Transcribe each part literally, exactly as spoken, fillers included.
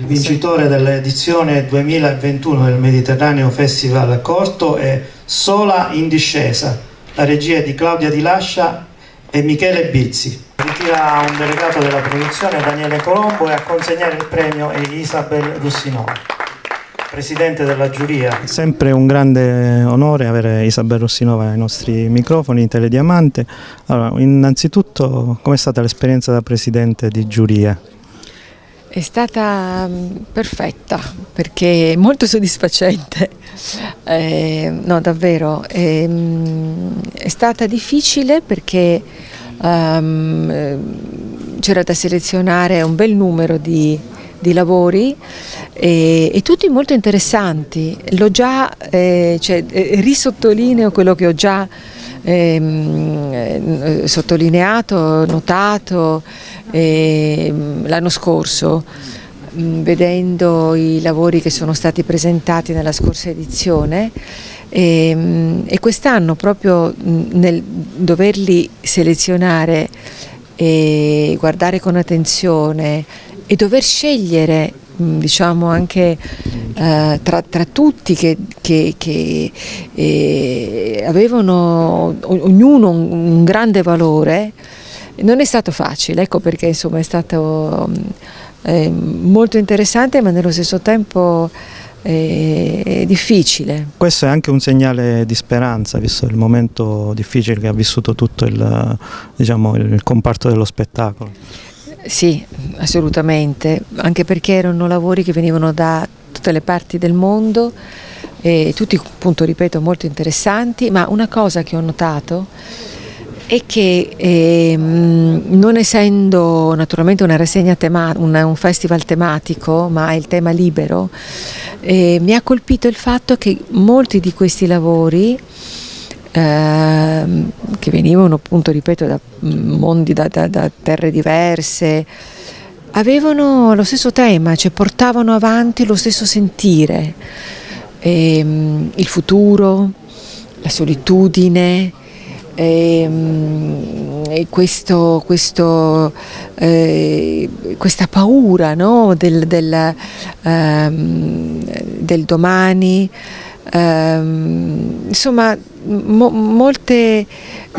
vincitore dell'edizione duemilaventuno del Mediterraneo Festival Corto è Sola in discesa. La regia è di Claudia Di Lascia e Michele Bizzi. Ritira un delegato della produzione, Daniele Colombo, e a consegnare il premio è Isabel Russinova, presidente della giuria. Sempre un grande onore avere Isabel Russinova ai nostri microfoni in Telediamante. Allora, innanzitutto, com'è stata l'esperienza da presidente di giuria? È stata perfetta, perché molto soddisfacente. Eh, no, davvero. Eh, è stata difficile perché um, c'era da selezionare un bel numero di, di lavori e, e tutti molto interessanti. L'ho già, eh, cioè, risottolineo quello che ho già eh, sottolineato, notato eh, l'anno scorso, vedendo i lavori che sono stati presentati nella scorsa edizione, e, e quest'anno proprio nel doverli selezionare e guardare con attenzione e dover scegliere, diciamo, anche eh, tra, tra tutti che, che, che eh, avevano ognuno un, un grande valore, non è stato facile, ecco perché insomma è stato eh, molto interessante, ma nello stesso tempo è difficile. Questo è anche un segnale di speranza, visto il momento difficile che ha vissuto tutto il, diciamo, il comparto dello spettacolo. Sì, assolutamente, anche perché erano lavori che venivano da tutte le parti del mondo, e tutti, appunto, ripeto, molto interessanti, ma una cosa che ho notato è che eh, non essendo naturalmente una rassegna tematica, un, un festival tematico, ma il tema libero, eh, mi ha colpito il fatto che molti di questi lavori, eh, che venivano, appunto, ripeto, da mondi, da, da, da terre diverse, avevano lo stesso tema, cioè portavano avanti lo stesso sentire, eh, il futuro, la solitudine, E, e questo, questo, eh, questa paura, no? del, del, ehm, del domani, ehm, insomma mo, molte,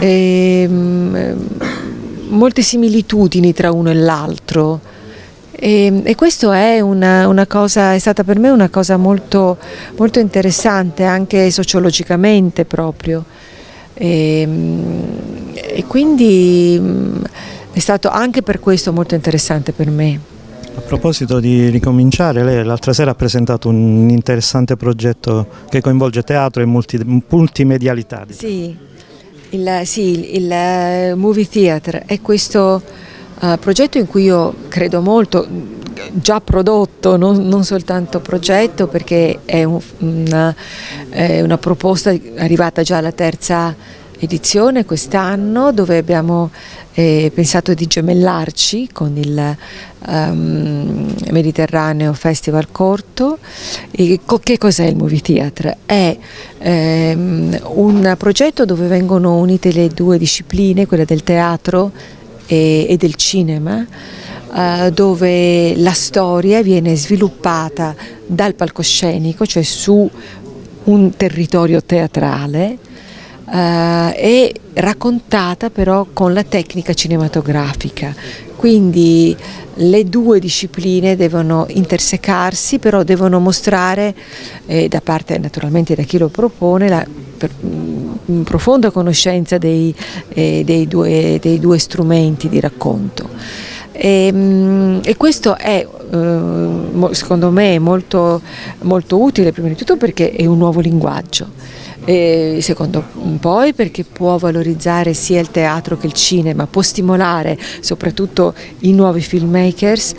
ehm, molte similitudini tra uno e l'altro, e, e questo è una, una cosa, è stata per me una cosa molto, molto interessante anche sociologicamente proprio. E, e quindi è stato anche per questo molto interessante per me. A proposito di ricominciare, lei l'altra sera ha presentato un interessante progetto che coinvolge teatro e multi, multimedialità. Sì, il, sì, il Movie Theatre è questo uh, progetto in cui io credo molto, già prodotto, non, non soltanto progetto, perché è, un, una, è una proposta arrivata già alla terza edizione quest'anno, dove abbiamo eh, pensato di gemellarci con il um, Mediterraneo Festival Corto. E co che cos'è il Movie Theatre? È ehm, un progetto dove vengono unite le due discipline, quella del teatro e, e del cinema, Uh, dove la storia viene sviluppata dal palcoscenico, cioè su un territorio teatrale, uh, e raccontata però con la tecnica cinematografica. Quindi le due discipline devono intersecarsi, però devono mostrare, eh, da parte naturalmente da chi lo propone, la per, mh, profonda conoscenza dei, eh, dei, due, dei due strumenti di racconto. E, e questo è, eh, secondo me, molto, molto utile, prima di tutto perché è un nuovo linguaggio, e secondo poi perché può valorizzare sia il teatro che il cinema, può stimolare soprattutto i nuovi filmmakers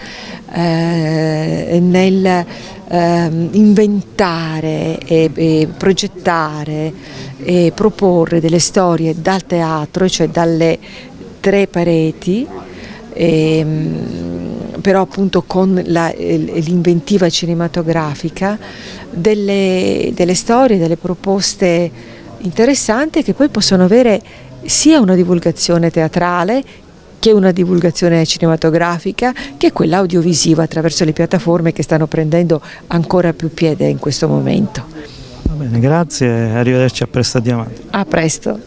eh, nel eh, inventare e, e progettare e proporre delle storie dal teatro, cioè dalle tre pareti. E, però appunto con l'inventiva cinematografica, delle, delle storie, delle proposte interessanti che poi possono avere sia una divulgazione teatrale che una divulgazione cinematografica, che quella audiovisiva attraverso le piattaforme che stanno prendendo ancora più piede in questo momento. Va bene, grazie, arrivederci a Presto a Diamante. A presto.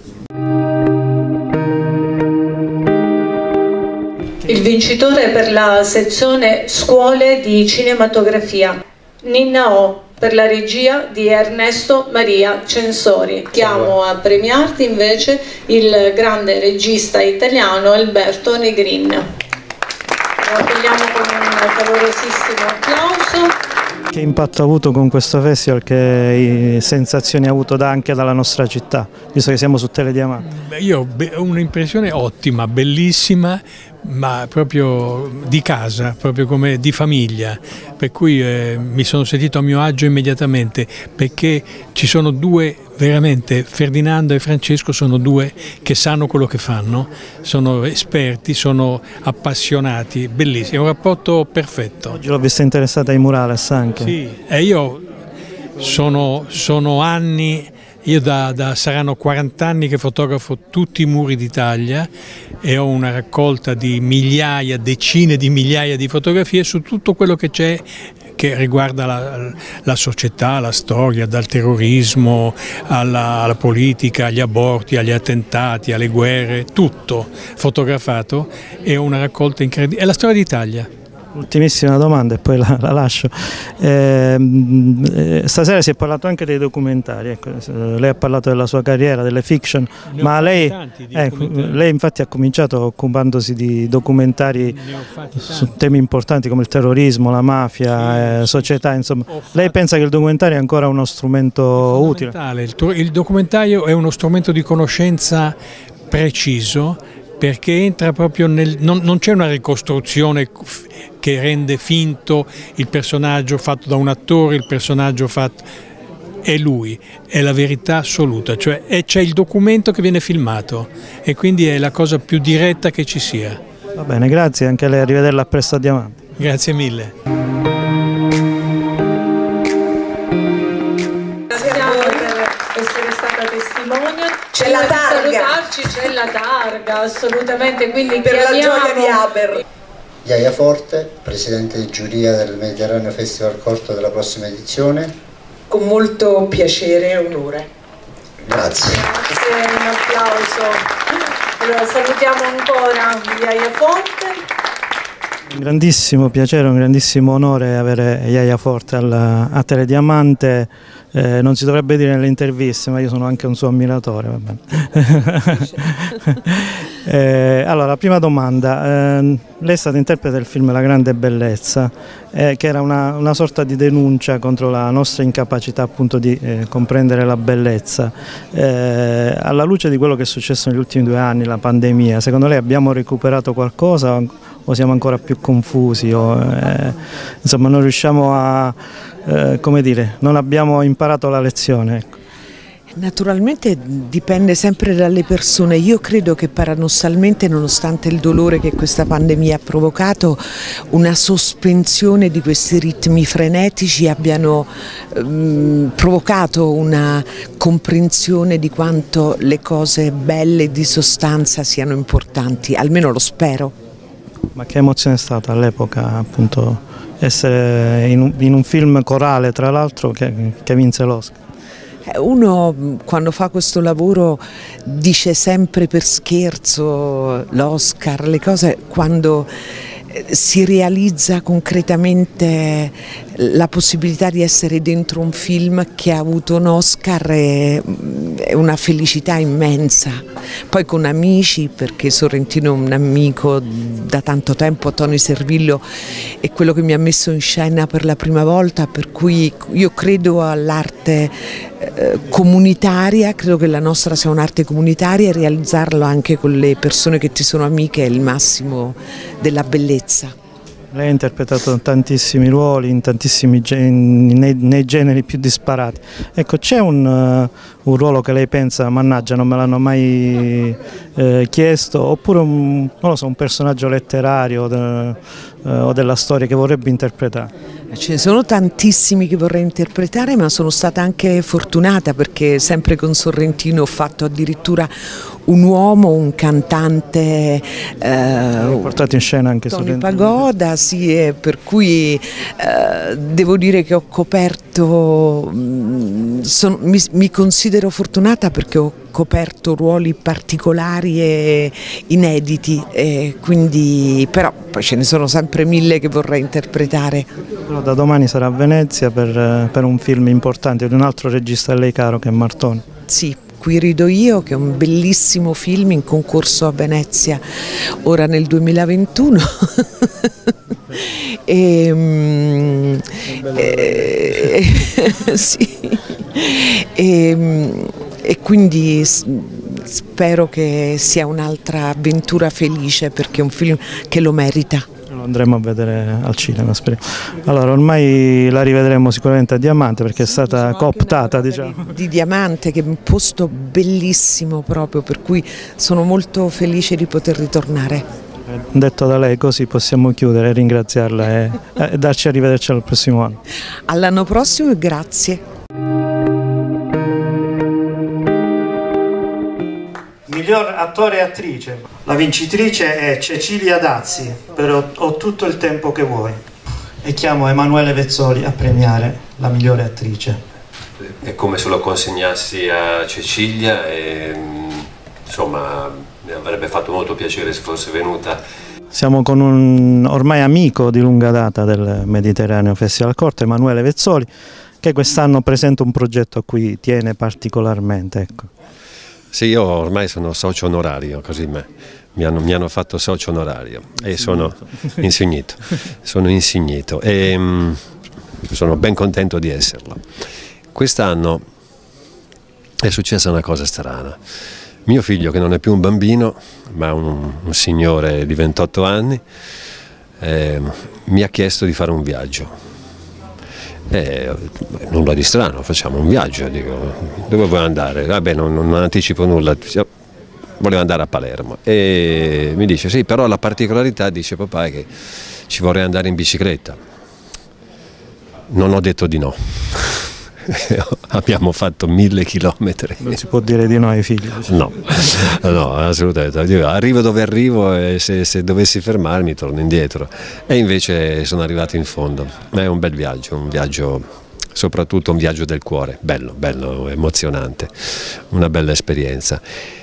Il vincitore per la sezione Scuole di cinematografia, Ninna O, per la regia di Ernesto Maria Censori. Chiamo a premiarti invece il grande regista italiano Alberto Negrin. Lo accogliamo con un calorosissimo applauso. Che impatto ha avuto con questo festival, che sensazioni ha avuto da, anche dalla nostra città, visto che siamo su Telediamante? Io ho un'impressione ottima, bellissima, ma proprio di casa, proprio come di famiglia, per cui eh, mi sono sentito a mio agio immediatamente, perché ci sono due, veramente, Ferdinando e Francesco sono due che sanno quello che fanno, sono esperti, sono appassionati, bellissimi, è un rapporto perfetto. Oggi l'ho vista interessata ai murales anche. Sì, e io sono, sono anni, io da, da saranno quaranta anni che fotografo tutti i muri d'Italia e ho una raccolta di migliaia, decine di migliaia di fotografie su tutto quello che c'è che riguarda la, la società, la storia, dal terrorismo alla, alla politica, agli aborti, agli attentati, alle guerre, tutto fotografato, e ho una raccolta incredibile. È la storia d'Italia. Ultimissima domanda e poi la, la lascio. Eh, stasera si è parlato anche dei documentari, ecco, lei ha parlato della sua carriera, delle fiction, ne ma lei, eh, lei infatti ha cominciato occupandosi di documentari su temi importanti come il terrorismo, la mafia, sì, eh, società, insomma. Lei pensa che il documentario è ancora uno strumento utile? Il, il documentario è uno strumento di conoscenza preciso, perché entra proprio nel... non, non c'è una ricostruzione che rende finto il personaggio fatto da un attore, il personaggio fatto... è lui, è la verità assoluta, cioè c'è il documento che viene filmato e quindi è la cosa più diretta che ci sia. Va bene, grazie, anche a lei, arrivederla a Presto a Diamante. Grazie mille. C'è la targa, c'è la targa, assolutamente, quindi per chiamiamo... la gioia di Aber. Iaia Forte, presidente di giuria del Mediterraneo Festival Corto della prossima edizione. Con molto piacere e onore. Grazie. Grazie, un applauso. Allora, salutiamo ancora Iaia Forte. Un grandissimo piacere, un grandissimo onore avere Iaia Forte alla, a Telediamante. Eh, non si dovrebbe dire nelle interviste, ma io sono anche un suo ammiratore. Va bene. eh, allora, prima domanda. Eh, lei è stata interprete del film La grande bellezza, eh, che era una, una sorta di denuncia contro la nostra incapacità appunto di eh, comprendere la bellezza. Eh, alla luce di quello che è successo negli ultimi due anni, la pandemia, secondo lei abbiamo recuperato qualcosa o siamo ancora più confusi? O, eh, insomma, non riusciamo a... Eh, come dire, non abbiamo imparato la lezione, ecco. Naturalmente dipende sempre dalle persone. Io credo che paradossalmente, nonostante il dolore che questa pandemia ha provocato, una sospensione di questi ritmi frenetici abbiano ehm, provocato una comprensione di quanto le cose belle di sostanza siano importanti, almeno lo spero. Ma che emozione è stata all'epoca appunto essere in un, in un film corale, tra l'altro, che, che vinse l'Oscar? Uno quando fa questo lavoro dice sempre per scherzo l'Oscar, le cose, quando si realizza concretamente la possibilità di essere dentro un film che ha avuto un Oscar è una felicità immensa. Poi con amici, perché Sorrentino è un amico da tanto tempo, Tony Servillo è quello che mi ha messo in scena per la prima volta, per cui io credo all'arte eh, comunitaria, credo che la nostra sia un'arte comunitaria, e realizzarlo anche con le persone che ti sono amiche è il massimo della bellezza. Lei ha interpretato tantissimi ruoli in tantissimi generi, nei, nei generi più disparati. Ecco, c'è un, uh, un ruolo che lei pensa, mannaggia, non me l'hanno mai eh, chiesto, oppure un, non lo so, un personaggio letterario de, uh, o della storia che vorrebbe interpretare? Ce ne sono tantissimi che vorrei interpretare, ma sono stata anche fortunata perché sempre con Sorrentino ho fatto addirittura un uomo, un cantante eh, portato in scena anche Tony Pagoda, sì, e per cui eh, devo dire che ho coperto, mh, son, mi, mi considero fortunata perché ho coperto ruoli particolari e inediti, e quindi, però poi ce ne sono sempre mille che vorrei interpretare. Però da domani sarà a Venezia per, per un film importante di un altro regista a lei caro che è Martone. Sì, Qui rido io, che è un bellissimo film in concorso a Venezia ora nel duemilaventuno. e, mm, e, sì. e, e quindi spero che sia un'altra avventura felice, perché è un film che lo merita. Lo andremo a vedere al cinema, speriamo. Allora, ormai la rivedremo sicuramente a Diamante, perché è stata cooptata, diciamo. Di, di Diamante, che è un posto bellissimo proprio, per cui sono molto felice di poter ritornare. Detto da lei, così possiamo chiudere, ringraziarla e, e darci a rivederci al prossimo anno. All'anno prossimo e grazie. Miglior attore e attrice. La vincitrice è Cecilia Dazzi per Ho tutto il tempo che vuoi, e chiamo Emanuele Vezzoli a premiare la migliore attrice. È come se lo consegnassi a Cecilia e insomma mi avrebbe fatto molto piacere se fosse venuta. Siamo con un ormai amico di lunga data del Mediterraneo Festival Corto, Emanuele Vezzoli, che quest'anno presenta un progetto a cui tiene particolarmente. Ecco. Sì, io ormai sono socio onorario, così me, mi, hanno, mi hanno fatto socio onorario e sono insignito, sono insignito e mh, sono ben contento di esserlo. Quest'anno è successa una cosa strana. Mio figlio, che non è più un bambino, ma un, un signore di ventotto anni, eh, mi ha chiesto di fare un viaggio. Eh, nulla di strano, facciamo un viaggio, dico, dove vuoi andare? Vabbè, non, non anticipo nulla, volevo andare a Palermo e mi dice sì, però la particolarità, dice papà, è che ci vorrei andare in bicicletta. Non ho detto di no. Abbiamo fatto mille chilometri. Non si può dire di no ai figli. No, no, assolutamente. Arrivo dove arrivo e se, se dovessi fermarmi torno indietro. E invece sono arrivato in fondo. È un bel viaggio, un viaggio, soprattutto un viaggio del cuore, bello, bello, emozionante, una bella esperienza.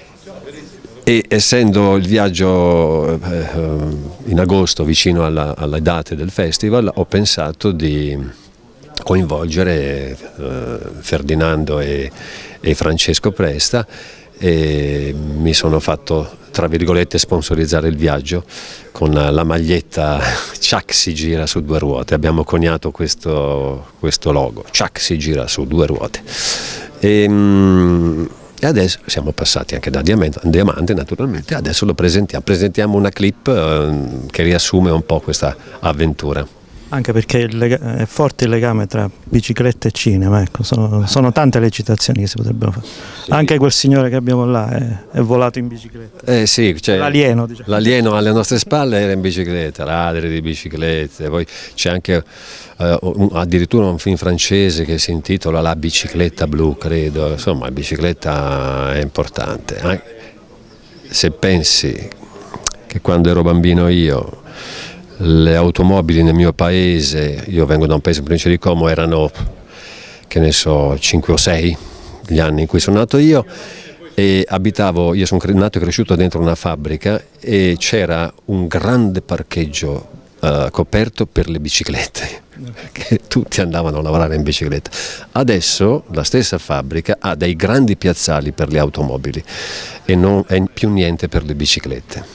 E essendo il viaggio eh, in agosto, vicino alla, alle date del festival, ho pensato di coinvolgere eh, Ferdinando e, e Francesco Presta, e mi sono fatto, tra virgolette, sponsorizzare il viaggio con la maglietta Chuck si gira su due ruote. Abbiamo coniato questo, questo logo, Chuck si gira su due ruote. E, mh, e adesso siamo passati anche da Diamante, Diamante naturalmente, adesso lo presentiamo, presentiamo una clip eh, che riassume un po' questa avventura. Anche perché è forte il legame tra bicicletta e cinema, ecco, sono, sono tante le citazioni che si potrebbero fare. Sì. Anche quel signore che abbiamo là è, è volato in bicicletta. Eh sì, cioè, l'alieno, diciamo. L'alieno alle nostre spalle era in bicicletta, ladri di biciclette, poi c'è anche eh, un, addirittura un film francese che si intitola La bicicletta blu, credo, insomma la bicicletta è importante. Anche se pensi che quando ero bambino io, le automobili nel mio paese, io vengo da un paese in provincia di Como, erano, che ne so, cinque o sei gli anni in cui sono nato io, e abitavo, io sono nato e cresciuto dentro una fabbrica e c'era un grande parcheggio uh, coperto per le biciclette, che tutti andavano a lavorare in bicicletta. Adesso la stessa fabbrica ha dei grandi piazzali per le automobili e non è più niente per le biciclette.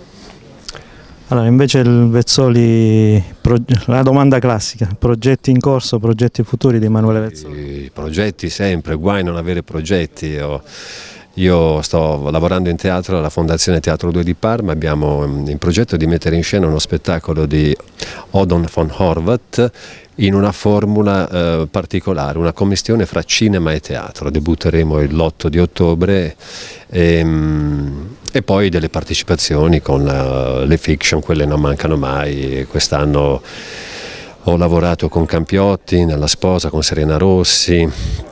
Allora, invece il Vezzoli, la domanda classica, progetti in corso, progetti futuri di Emanuele Vezzoli? I progetti sempre, guai non avere progetti. Io, io sto lavorando in teatro alla Fondazione Teatro due di Parma, abbiamo in progetto di mettere in scena uno spettacolo di Odon von Horvath in una formula eh, particolare, una commistione fra cinema e teatro. Debutteremo l'otto di ottobre e, e poi delle partecipazioni con la, le fiction, quelle non mancano mai. Quest'anno ho lavorato con Campiotti, nella Sposa, con Serena Rossi,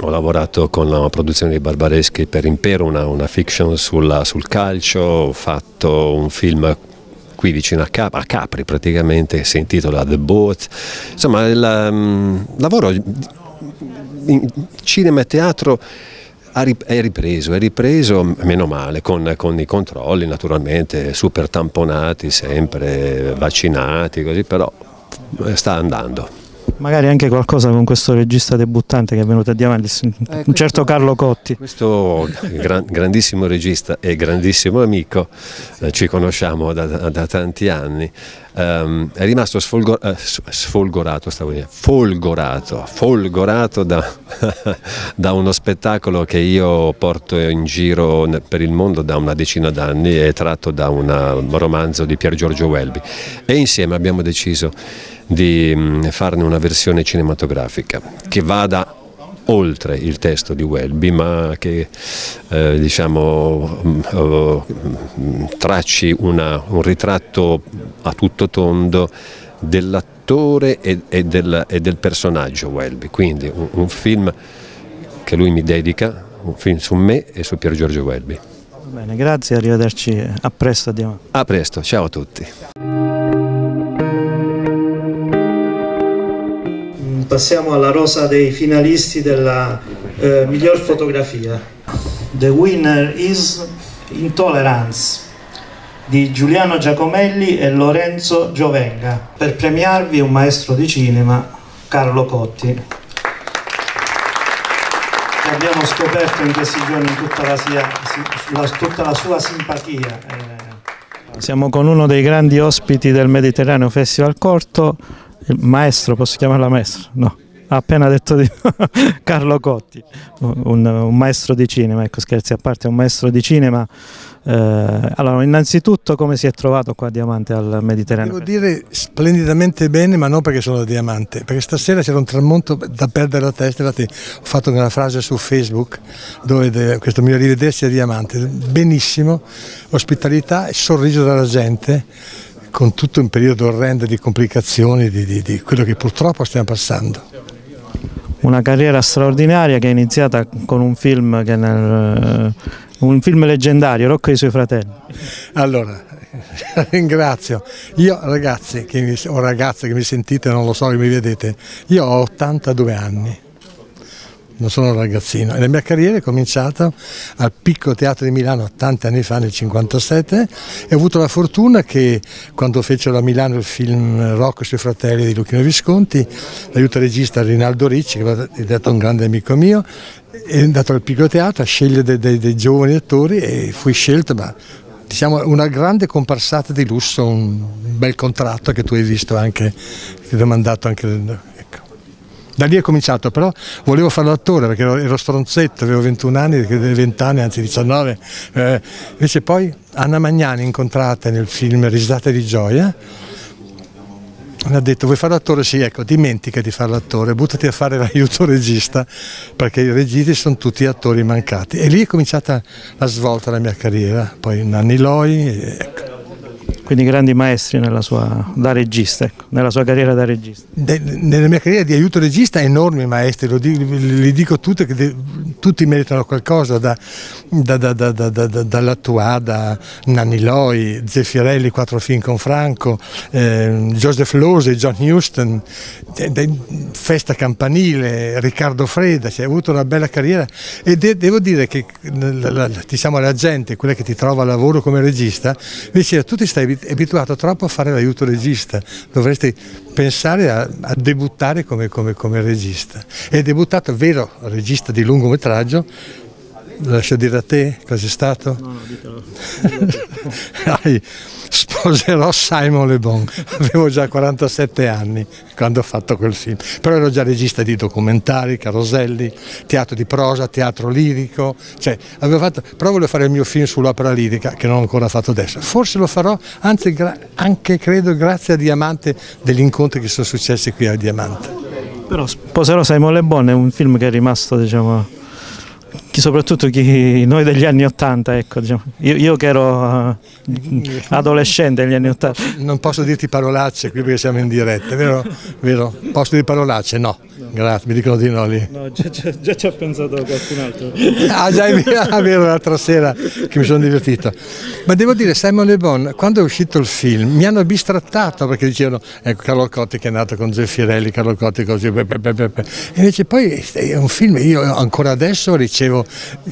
ho lavorato con la produzione di Barbareschi per Impero, una, una fiction sulla, sul calcio, ho fatto un film qui vicino a, Cap a Capri praticamente, che si intitola The Boat. Insomma, il um, lavoro in cinema e teatro è ripreso, è ripreso meno male, con, con i controlli naturalmente, super tamponati sempre, vaccinati, così, però sta andando. Magari anche qualcosa con questo regista debuttante che è venuto a Diamanti, eh, un certo Carlo Cotti. Questo gran, grandissimo regista e grandissimo amico, eh, ci conosciamo da, da, da tanti anni, um, è rimasto sfolgo, eh, sfolgorato, stavo dicendo, folgorato, folgorato da, da uno spettacolo che io porto in giro per il mondo da una decina d'anni, è tratto da un romanzo di Pier Giorgio Welby, e insieme abbiamo deciso di farne una versione cinematografica che vada oltre il testo di Welby, ma che eh, diciamo eh, tracci una, un ritratto a tutto tondo dell'attore e, e, del, e del personaggio Welby, quindi un, un film che lui mi dedica, un film su me e su Pier Giorgio Welby. Bene, grazie, arrivederci, a presto, andiamo. A presto, ciao a tutti. Passiamo alla rosa dei finalisti della eh, miglior fotografia. The winner is Intolerance di Giuliano Giacomelli e Lorenzo Giovenga. Per premiarvi un maestro di cinema, Carlo Cotti, che abbiamo scoperto in questi giorni tutta la, sia, la, tutta la sua simpatia. Eh, siamo con uno dei grandi ospiti del Mediterraneo Festival Corto, il maestro, posso chiamarla maestro? No, ha appena detto di Carlo Cotti, un, un maestro di cinema, ecco, scherzi a parte, un maestro di cinema. Eh, allora, innanzitutto come si è trovato qua a Diamante al Mediterraneo? Devo dire splendidamente bene, ma non perché sono da Diamante, perché stasera c'era un tramonto da perdere la testa. Infatti ho fatto una frase su Facebook dove questo mio rivedersi a Diamante, benissimo, ospitalità e sorriso dalla gente, con tutto un periodo orrendo di complicazioni, di, di, di quello che purtroppo stiamo passando. Una carriera straordinaria che è iniziata con un film, che nel, un film leggendario, Rocco e i suoi fratelli. Allora, ringrazio. Io ragazzi, che mi, o ragazze che mi sentite, non lo so, che mi vedete, io ho ottantadue anni. Non sono un ragazzino, e la mia carriera è cominciata al Piccolo Teatro di Milano tanti anni fa, nel cinquantasette, e ho avuto la fortuna che quando fecero a Milano il film Rocco e i suoi fratelli di Luchino Visconti, l'aiuto regista Rinaldo Ricci, che è stato un grande amico mio, è andato al Piccolo Teatro a scegliere dei, dei, dei giovani attori e fui scelto, ma diciamo una grande comparsata di lusso, un bel contratto che tu hai visto anche, che ti ho mandato anche. Da lì è cominciato, però volevo fare l'attore perché ero, ero stronzetto, avevo ventuno anni, venti anni, anzi diciannove, eh, invece poi Anna Magnani, incontrata nel film Risate di gioia, mi ha detto: vuoi fare l'attore? Sì, ecco, dimentica di fare l'attore, buttati a fare l'aiuto regista, perché i registi sono tutti attori mancati. E lì è cominciata la svolta della mia carriera, poi Nanni Loi, ecco. Quindi grandi maestri nella sua, da regista, ecco, nella sua carriera da regista. De, nella mia carriera di aiuto regista enormi maestri, lo dico, li dico tutti, che de, tutti meritano qualcosa, da, da, da, da, da, da, dall'Attua, da Nanni Loi, Zeffirelli, quattro film con Franco, eh, Joseph Losey, John Huston, de, de, Festa Campanile, Riccardo Freda, cioè, hai avuto una bella carriera, e de, devo dire che la, la, diciamo, la gente, quella che ti trova lavoro come regista, invece tu ti stai abituato troppo a fare l'aiuto regista, dovresti pensare a, a debuttare come, come, come regista. E debuttato vero regista di lungometraggio, lo lascio dire a te cosa è stato? No, no, ditelo. Sposerò Simon Le Bon, avevo già quarantasette anni quando ho fatto quel film, però ero già regista di documentari, caroselli, teatro di prosa, teatro lirico, cioè, avevo fatto, però volevo fare il mio film sull'opera lirica che non ho ancora fatto adesso, forse lo farò, anzi anche credo grazie a Diamante, degli incontri che sono successi qui a Diamante. Però Sposerò Simon Le Bon è un film che è rimasto, diciamo, chi, soprattutto chi, noi degli anni Ottanta, ecco, diciamo. io, io che ero uh, adolescente negli anni Ottanta. Non posso dirti parolacce qui perché siamo in diretta, vero? vero? Posso dire parolacce? No, grazie, mi dicono di no lì. No, già, già, già ci ha pensato qualcun altro. Ah già, è vero, l'altra sera che mi sono divertito. Ma devo dire, Simon Le Bon, quando è uscito il film, mi hanno bistrattato perché dicevano, ecco, Carlo Cotti che è nato con Zeffirelli, Carlo Cotti così, e invece poi è un film, io ancora adesso ricevo,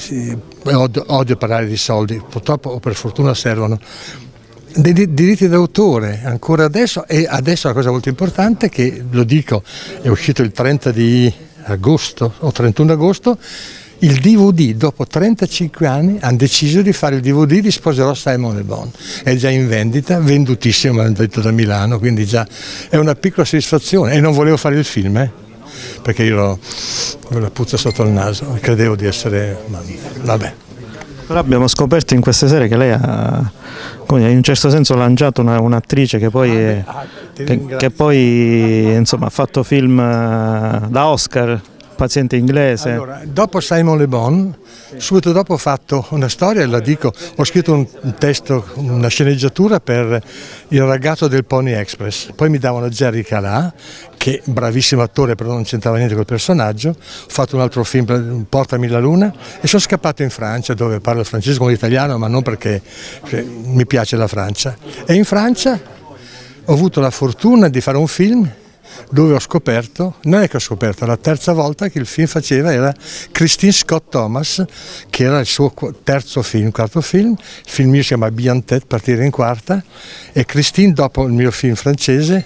odio, odio parlare di soldi, purtroppo o per fortuna servono, dei diritti d'autore ancora adesso, e adesso la cosa molto importante che, lo dico, è uscito il trenta di agosto o trentuno agosto, il D V D, dopo trentacinque anni hanno deciso di fare il D V D di Sposerò Simon Le Bon, è già in vendita, vendutissimo, mi hanno detto da Milano, quindi già è una piccola soddisfazione, e non volevo fare il film, eh, perché io ho la puzza sotto il naso, credevo di essere, ma, vabbè. Però abbiamo scoperto in queste sere che lei ha, come in un certo senso, lanciato una, un'attrice che poi, è, che, che poi insomma, ha fatto film da Oscar, Paziente inglese. Allora, dopo Simon Le Bon, subito dopo ho fatto una storia, la dico, ho scritto un, un testo, una sceneggiatura per Il ragazzo del Pony Express, poi mi davano Jerry Calà, che bravissimo attore però non c'entrava niente col personaggio, ho fatto un altro film, Portami la luna, e sono scappato in Francia dove parlo francese come l'italiano, ma non perché cioè, mi piace la Francia, e in Francia ho avuto la fortuna di fare un film dove ho scoperto, non è che ho scoperto, la terza volta che il film faceva era Christine Scott Thomas, che era il suo terzo film, quarto film, il film mio si chiama Bien Tête, Partire in quarta, e Christine dopo il mio film francese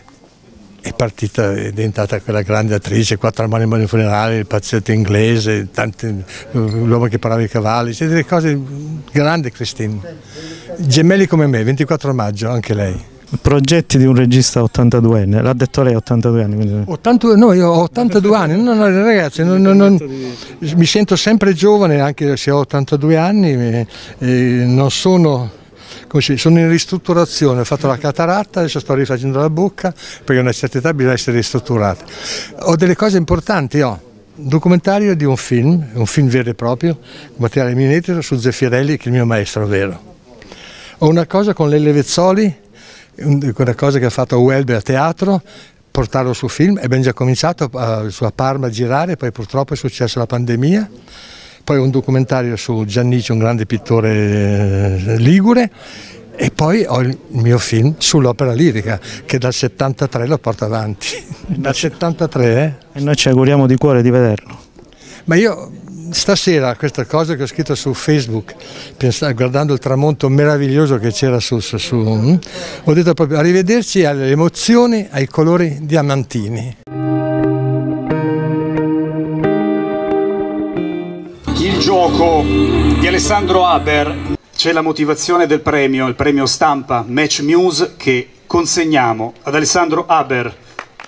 è partita, è diventata quella grande attrice, Quattro mani in funerale, Il paziente inglese, L'uomo che parlava i cavalli, c'è delle cose grandi Christine, gemelli come me, ventiquattro maggio anche lei. Progetti di un regista ottantaduenne, l'ha detto lei, ottantadue anni. Quindi... ottantadue, no, io ho ottantadue anni, no, no, ragazzi, non, non, non, mi sento sempre giovane anche se ho ottantadue anni, e, e non sono, come si, sono in ristrutturazione, ho fatto la cataratta, adesso sto rifacendo la bocca, perché a una certa età bisogna essere ristrutturata. Ho delle cose importanti, ho un documentario di un film, un film vero e proprio, materiale minetro su Zeffirelli, che è il mio maestro vero. Ho una cosa con Lele Vezzoli, quella cosa che ha fatto a Welby a teatro, portarlo su film, abbiamo già cominciato a, su a Parma a girare, poi purtroppo è successa la pandemia, poi un documentario su Giannici, un grande pittore eh, ligure, e poi ho il mio film sull'opera lirica che dal settantatré lo porto avanti, dal settantatré eh? E noi ci auguriamo di cuore di vederlo. Ma io stasera questa cosa che ho scritto su Facebook, pensando, guardando il tramonto meraviglioso che c'era su, su, su, ho detto proprio arrivederci alle emozioni, ai colori diamantini. Il gioco di Alessandro Haber, c'è la motivazione del premio, il premio stampa Match Muse che consegniamo ad Alessandro Haber.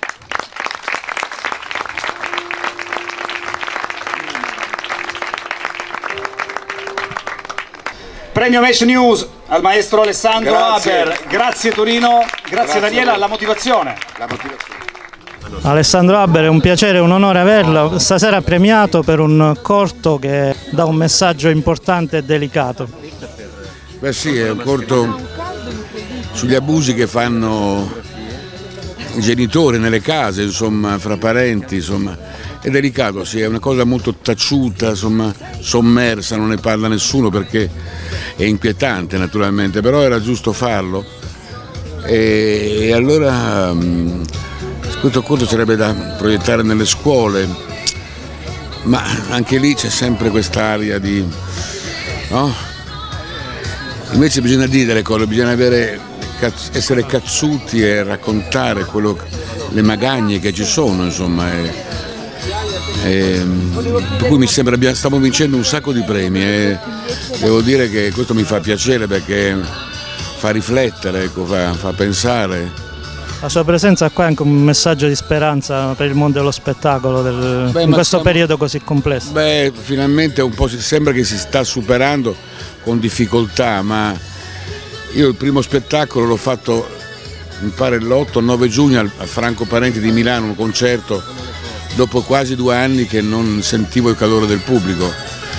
Premio Match News al maestro Alessandro grazie. Haber, grazie Torino, grazie, grazie Daniela, la motivazione. la motivazione. Alessandro Haber, è un piacere e un onore averlo, stasera premiato per un corto che dà un messaggio importante e delicato. Beh sì, è un corto sugli abusi che fanno i genitori nelle case, insomma, fra parenti, insomma. È delicato, sì, è una cosa molto taciuta, insomma, sommersa, non ne parla nessuno perché è inquietante naturalmente, però era giusto farlo. E, e allora mh, questo corto sarebbe da proiettare nelle scuole, ma anche lì c'è sempre quest'aria di... no? Invece bisogna dire delle cose, bisogna avere, essere cazzuti e raccontare quello, le magagne che ci sono, insomma. E, E, per cui mi sembra che stiamo vincendo un sacco di premi e devo dire che questo mi fa piacere perché fa riflettere, ecco, fa, fa pensare. La sua presenza qua è anche un messaggio di speranza per il mondo dello spettacolo del, beh, in questo stiamo, periodo così complesso. Beh, finalmente un po' si, sembra che si sta superando con difficoltà, ma io il primo spettacolo l'ho fatto mi pare l'otto nove giugno al, al Franco Parenti di Milano, un concerto dopo quasi due anni che non sentivo il calore del pubblico,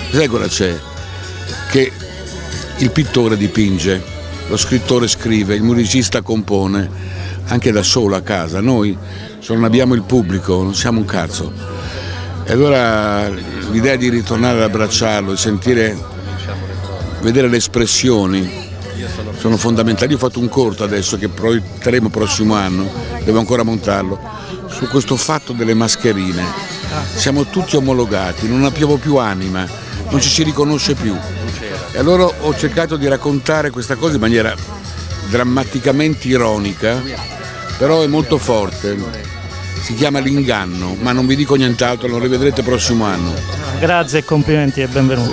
Sai cosa c'è? Che il pittore dipinge, lo scrittore scrive, il musicista compone, anche da solo a casa. Noi se non abbiamo il pubblico non siamo un cazzo. E allora l'idea di ritornare ad abbracciarlo, di sentire, vedere le espressioni sono fondamentali. Io ho fatto un corto adesso che proietteremo il prossimo anno, devo ancora montarlo, su questo fatto delle mascherine. Siamo tutti omologati, non abbiamo più anima, non ci si riconosce più. E allora ho cercato di raccontare questa cosa in maniera drammaticamente ironica, però è molto forte. Si chiama L'inganno, ma non vi dico nient'altro, lo rivedrete il prossimo anno. Grazie, complimenti e benvenuti.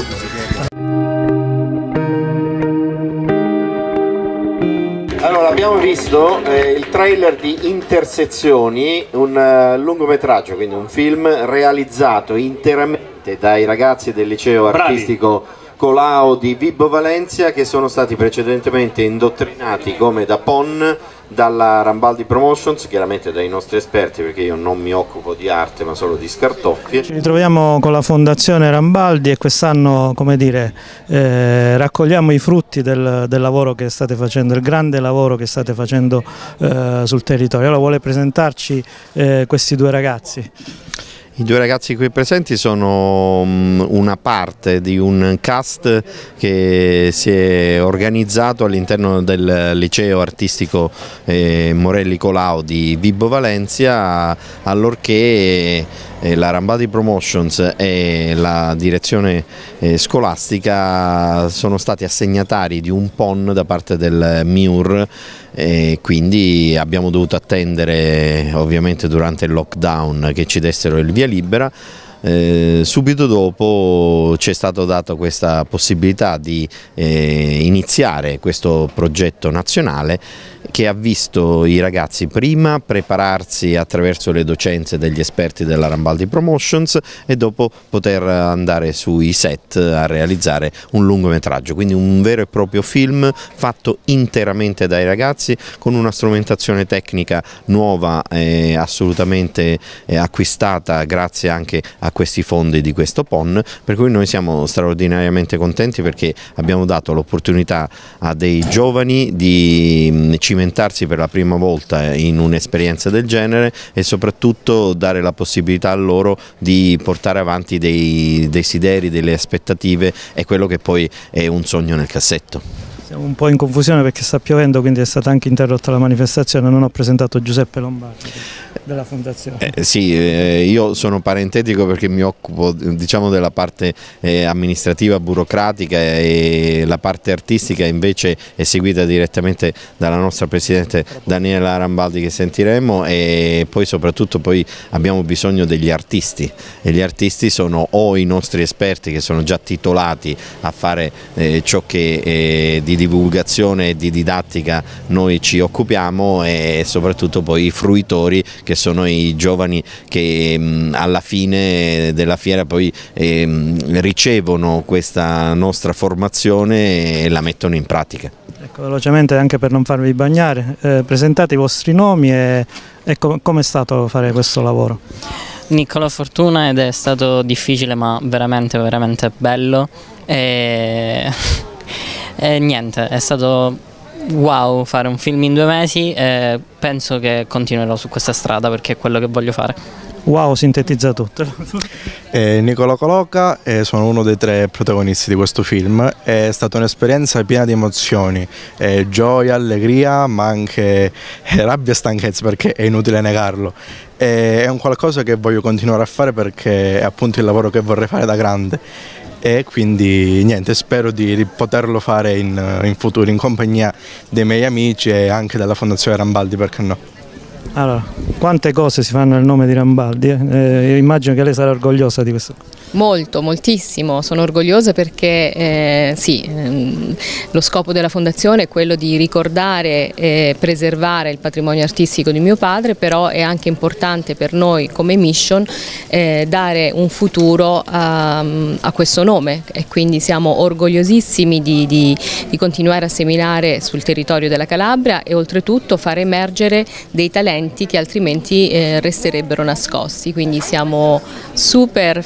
Allora, abbiamo visto eh, il trailer di Intersezioni, un uh, lungometraggio, quindi un film realizzato interamente dai ragazzi del liceo Bravi. artistico Colau di Vibo Valentia, che sono stati precedentemente indottrinati come da P O N dalla Rambaldi Promotions, chiaramente dai nostri esperti, perché io non mi occupo di arte ma solo di scartoffie. Ci ritroviamo con la Fondazione Rambaldi e quest'anno, come dire, eh, raccogliamo i frutti del, del lavoro che state facendo, il grande lavoro che state facendo eh, sul territorio. Allora, vuole presentarci eh, questi due ragazzi? I due ragazzi qui presenti sono una parte di un cast che si è organizzato all'interno del liceo artistico Morelli Colau di Vibo Valentia, allorché la Rambaldi Promotions e la direzione scolastica sono stati assegnatari di un P O N da parte del M I U R, e quindi abbiamo dovuto attendere ovviamente durante il lockdown che ci dessero il via libera. Eh, subito dopo ci è stata data questa possibilità di eh, iniziare questo progetto nazionale che ha visto i ragazzi prima prepararsi attraverso le docenze degli esperti della Rambaldi Promotions e dopo poter andare sui set a realizzare un lungometraggio, quindi un vero e proprio film fatto interamente dai ragazzi con una strumentazione tecnica nuova e assolutamente eh, acquistata grazie anche a questi fondi di questo P O N, per cui noi siamo straordinariamente contenti perché abbiamo dato l'opportunità a dei giovani di cimentarsi per la prima volta in un'esperienza del genere e soprattutto dare la possibilità a loro di portare avanti dei desideri, delle aspettative e quello che poi è un sogno nel cassetto. Siamo un po' in confusione perché sta piovendo, quindi è stata anche interrotta la manifestazione. Non ho presentato Giuseppe Lombardi della Fondazione. Eh, sì, eh, io sono parentetico perché mi occupo, diciamo, della parte eh, amministrativa, burocratica, e la parte artistica invece è seguita direttamente dalla nostra Presidente Daniela Rambaldi, che sentiremo, e poi soprattutto poi abbiamo bisogno degli artisti, e gli artisti sono o i nostri esperti che sono già titolati a fare eh, ciò che eh, di divulgazione e di didattica noi ci occupiamo, e soprattutto poi i fruitori che sono i giovani che mh, alla fine della fiera poi eh, ricevono questa nostra formazione e la mettono in pratica. Ecco, velocemente, anche per non farvi bagnare, eh, presentate i vostri nomi e, e com come è stato fare questo lavoro? Niccolò Fortuna, ed è stato difficile ma veramente veramente bello e, e niente, è stato wow fare un film in due mesi e penso che continuerò su questa strada perché è quello che voglio fare. Wow, sintetizza tutto. Eh, Niccolò Colocca, eh, sono uno dei tre protagonisti di questo film. È stata un'esperienza piena di emozioni, eh, gioia, allegria, ma anche eh, rabbia e stanchezza, perché è inutile negarlo. Eh, è un qualcosa che voglio continuare a fare perché è appunto il lavoro che vorrei fare da grande. E quindi niente, spero di poterlo fare in, in futuro in compagnia dei miei amici e anche della Fondazione Rambaldi, perché no? Allora, quante cose si fanno nel nome di Rambaldi? Eh? Eh, immagino che lei sarà orgogliosa di questo. Molto, moltissimo, sono orgogliosa perché eh, sì, ehm, lo scopo della Fondazione è quello di ricordare e preservare il patrimonio artistico di mio padre, però è anche importante per noi come mission eh, dare un futuro a, a questo nome, e quindi siamo orgogliosissimi di, di, di continuare a seminare sul territorio della Calabria e oltretutto far emergere dei talenti che altrimenti eh, resterebbero nascosti, quindi siamo super felici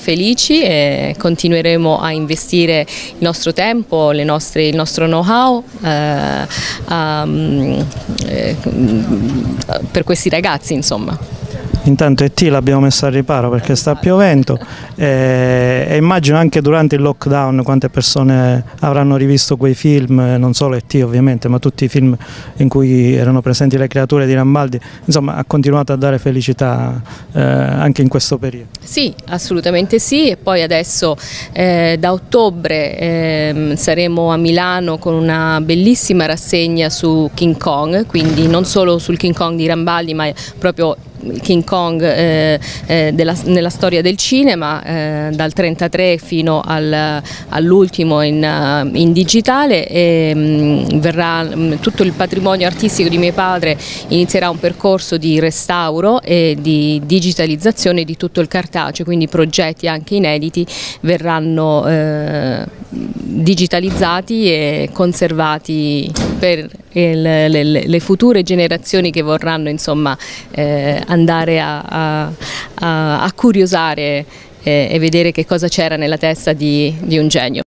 amici e continueremo a investire il nostro tempo, le nostre, il nostro know-how eh, um, eh, per questi ragazzi, insomma. Intanto E T l'abbiamo messa al riparo perché sta piovendo e, e immagino anche durante il lockdown quante persone avranno rivisto quei film, non solo E T ovviamente, ma tutti i film in cui erano presenti le creature di Rambaldi. Insomma, ha continuato a dare felicità eh, anche in questo periodo. Sì, assolutamente sì, e poi adesso eh, da ottobre eh, saremo a Milano con una bellissima rassegna su King Kong, quindi non solo sul King Kong di Rambaldi, ma proprio King Kong eh, eh, della, nella storia del cinema, eh, dal trentatré fino al, all'ultimo in, uh, in digitale, e mh, verrà mh, tutto il patrimonio artistico di mio padre inizierà un percorso di restauro e di digitalizzazione di tutto il cartaceo, quindi progetti anche inediti verranno eh, digitalizzati e conservati per le, le, le future generazioni che vorranno, insomma, eh, andare a, a, a, a curiosare eh, e vedere che cosa c'era nella testa di, di un genio.